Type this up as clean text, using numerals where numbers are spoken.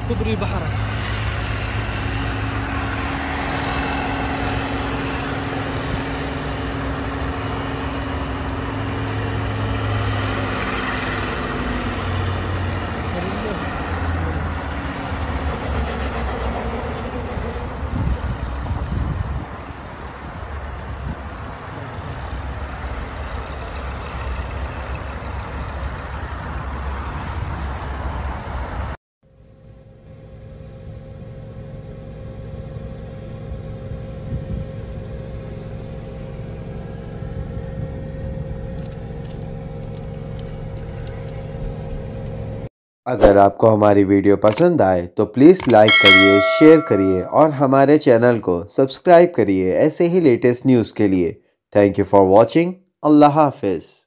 كوبري بحر. अगर आपको हमारी वीडियो पसंद आए तो प्लीज़ लाइक करिए, शेयर करिए और हमारे चैनल को सब्सक्राइब करिए ऐसे ही लेटेस्ट न्यूज़ के लिए। Thank you for watching. अल्लाह हाफिज़।